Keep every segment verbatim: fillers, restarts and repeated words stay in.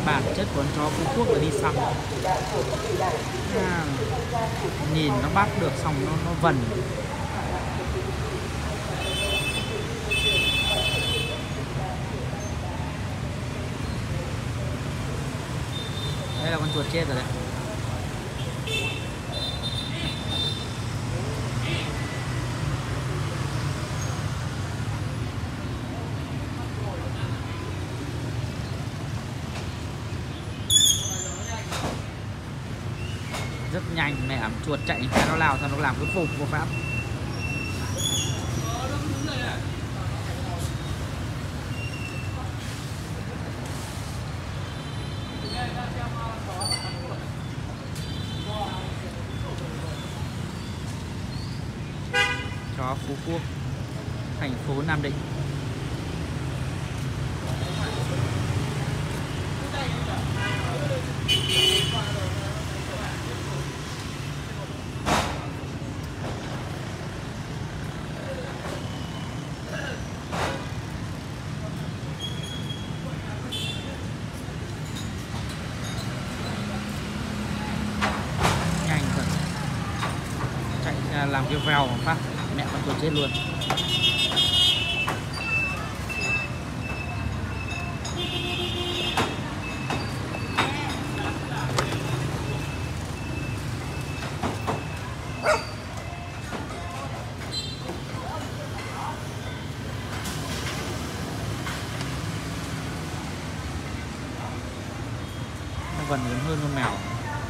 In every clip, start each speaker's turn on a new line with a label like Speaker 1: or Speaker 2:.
Speaker 1: bản chất của con chó Phú Quốc là đi săn. À, nhìn nó bắt được xong nó nó vần. Đây là con chuột chết rồi đấy. Rất nhanh, mẹ chuột chạy cái nó lao sao nó làm cái phục vô pháp. Chó Phú Quốc, thành phố Nam Định. Nhanh thật, chạy ra làm cái vèo phát mẹ con chuột chết luôn. Nó vẫn lớn hơn con mèo.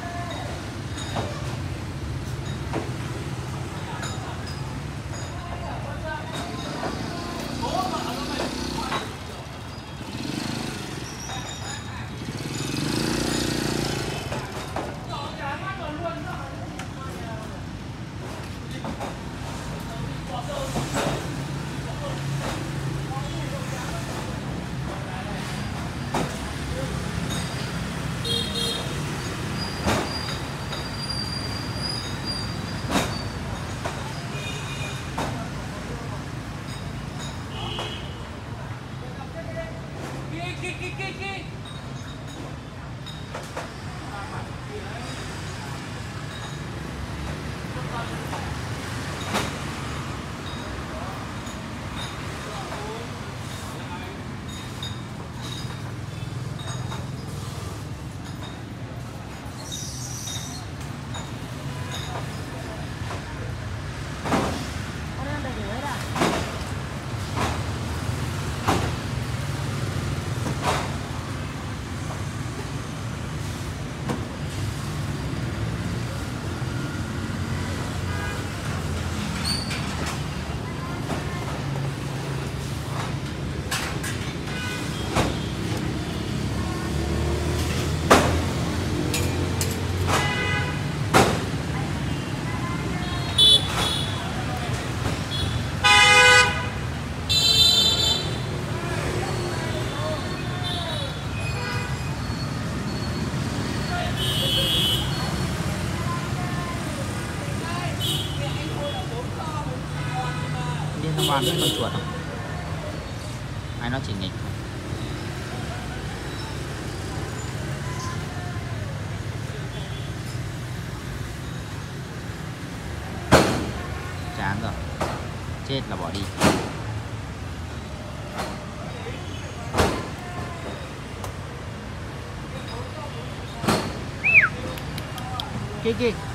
Speaker 1: Nó ngoan với con chuột không? Hay nó chỉ nghịch? Chán rồi, chết là bỏ đi. Kiki.